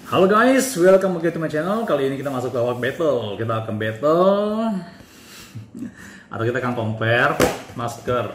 Halo guys, welcome back to my channel. Kali ini kita masuk ke awal battle. Kita akan battle atau kita akan compare masker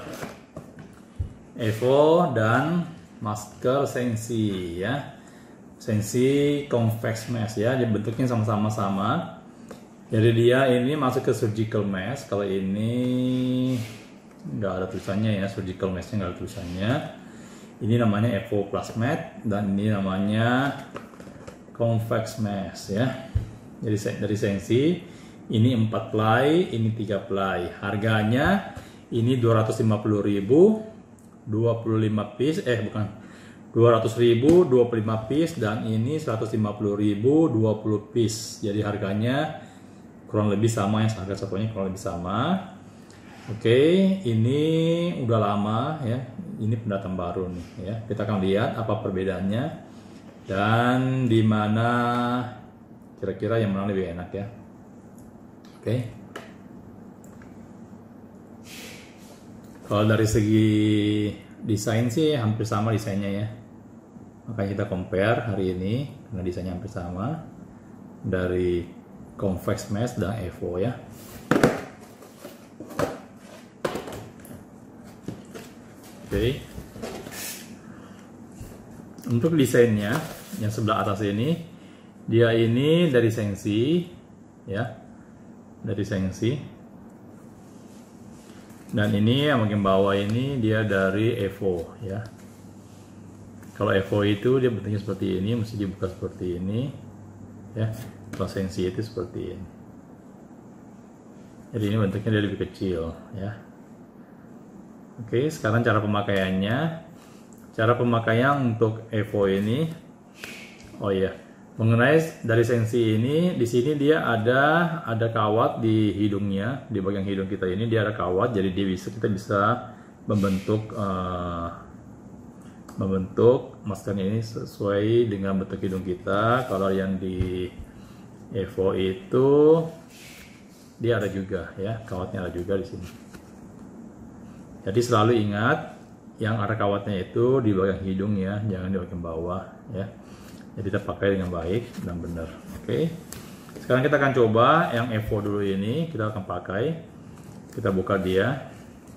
Evo dan masker Sensi ya. Sensi convex mask ya. Jadi bentuknya sama-sama. Jadi dia ini masuk ke surgical mask. Kalau ini nggak ada tulisannya ya, surgical masknya nggak ada tulisannya. Ini namanya Evo Plus Matte dan ini namanya convex mask ya. Jadi dari Sensi ini 4 ply, ini 3 ply. Harganya ini 250.000 25 piece, bukan 200.000 25 piece, dan ini 150.000 20 piece. Jadi harganya kurang lebih sama ya, harga satunya kurang lebih sama. Oke, ini udah lama ya. Ini pendatang baru nih ya. Kita akan lihat apa perbedaannya dan di mana kira-kira yang mana lebih enak ya. Oke. Kalau dari segi desain sih hampir sama desainnya ya. Makanya kita compare hari ini karena desainnya hampir sama dari convex mask dan Evo ya. Oke. Untuk desainnya yang sebelah atas ini, dia ini dari Sensi ya, dari Sensi. Dan ini yang bagian bawah ini dia dari Evo ya. Kalau Evo itu dia bentuknya seperti ini, mesti dibuka seperti ini ya. Kalau Sensi itu seperti ini. Jadi ini bentuknya dia lebih kecil ya. Oke, sekarang cara pemakaiannya. Cara pemakaian untuk Evo ini, oh iya, mengenai dari Sensi ini, di sini dia ada kawat di hidungnya, di bagian hidung kita ini dia ada kawat, jadi kita bisa membentuk maskernya ini sesuai dengan bentuk hidung kita. Kalau yang di Evo itu dia ada juga ya, kawatnya ada juga di sini. Jadi selalu ingat yang ada kawatnya itu di bagian hidung ya, jangan di bagian bawah ya. Jadi kita pakai dengan baik dan benar. Oke. Sekarang kita akan coba yang Evo dulu ini, kita akan pakai. Kita buka dia.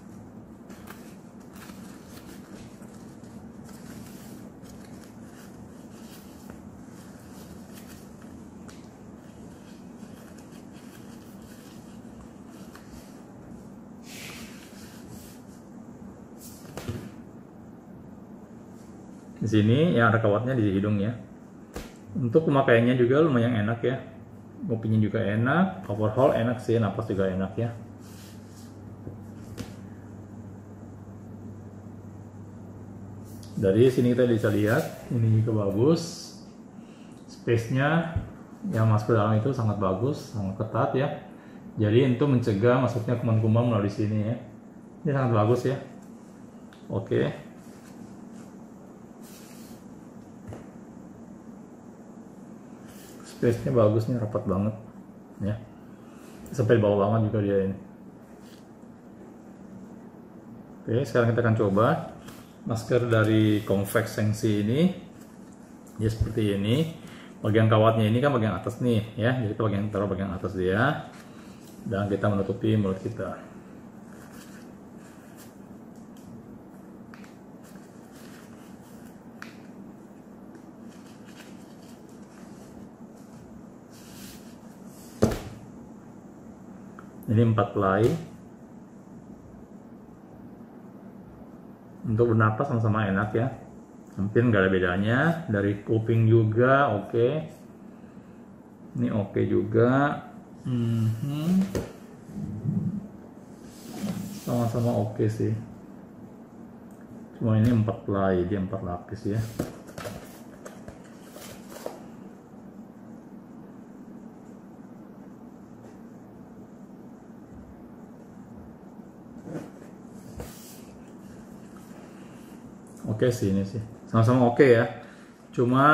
Di sini yang ada kawatnya di hidung ya. Untuk pemakaiannya juga lumayan enak ya. Ngopinya juga enak, overhaul enak sih, napas juga enak ya. Dari sini kita bisa lihat, ini juga bagus. Space-nya yang masuk ke dalam itu sangat bagus, sangat ketat ya. Jadi untuk mencegah masuknya kuman-kuman melalui sini ya. Ini sangat bagus ya. Oke. Space-nya bagus nih, rapat banget ya, sampai bawah banget juga dia ini. Oke, sekarang kita akan coba masker dari convex Sensi ini. Dia seperti ini, bagian kawatnya ini kan bagian atas nih ya, jadi kita taruh bagian atas dia dan kita menutupi mulut kita. Ini 4 ply. Untuk bernapas sama-sama enak ya, hampir nggak ada bedanya. Dari kuping juga oke. Ini oke juga. Sama-sama oke sih. Cuma ini 4 ply, dia 4 lapis ya. Oke sih, ini sih sama-sama oke ya. Cuma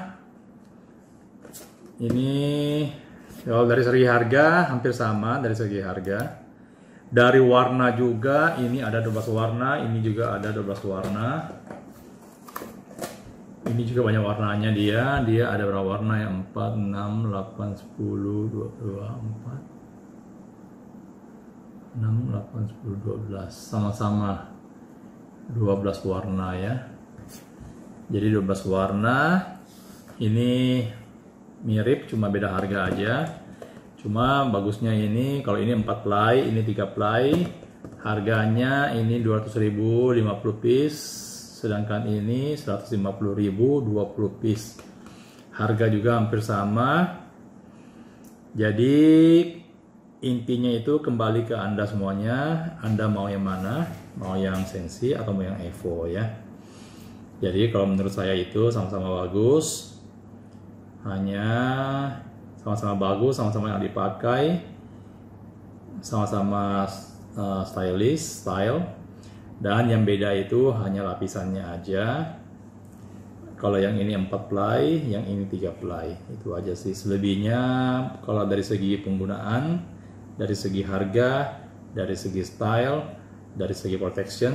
ini kalau dari segi harga hampir sama, dari segi harga. Dari warna juga ini ada 12 warna, ini juga ada 12 warna. Ini juga banyak warnanya dia. Dia ada berapa warna ya? 4, 6, 8, 10, 24, 6, 8, 10, 12. Sama-sama 12 warna ya. Jadi 12 warna. Ini mirip, cuma beda harga aja. Cuma bagusnya ini, kalau ini 4 ply, ini 3 ply. Harganya ini 200.000 50 piece. Sedangkan ini 150.000 20 piece. Harga juga hampir sama. Jadi intinya itu kembali ke Anda semuanya. Anda mau yang mana? Mau yang Sensi atau mau yang Evo ya. Jadi kalau menurut saya itu sama-sama bagus. Hanya sama-sama bagus, sama-sama yang dipakai, sama-sama stylish, style. Dan yang beda itu hanya lapisannya aja. Kalau yang ini 4 ply, yang ini 3 ply. Itu aja sih. Selebihnya kalau dari segi penggunaan, dari segi harga, dari segi style, dari segi protection,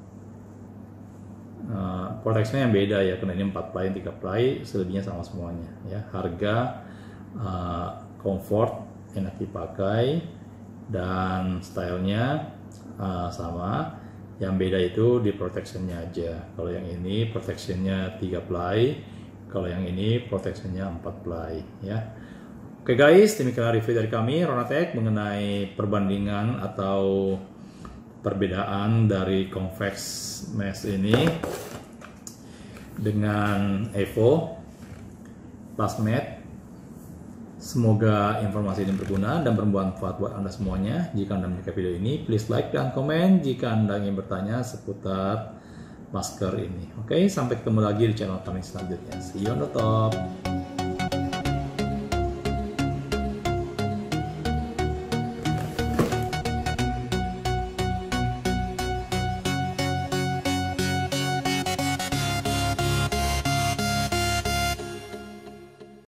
protectionnya yang beda ya, karena ini 4 ply, 3 ply, selebihnya sama semuanya ya. Harga, comfort, enak dipakai, dan stylenya sama. Yang beda itu di protectionnya aja. Kalau yang ini protectionnya 3 ply, kalau yang ini protectionnya 4 ply ya. Oke guys, demikian review dari kami Ronatech mengenai perbandingan atau perbedaan dari convex mesh ini dengan Evo Plasmat. Semoga informasi ini berguna dan bermanfaat buat Anda semuanya. Jika Anda menyukai video ini, please like dan komen jika Anda ingin bertanya seputar masker ini. Oke, sampai ketemu lagi di channel kami selanjutnya. See you on the top.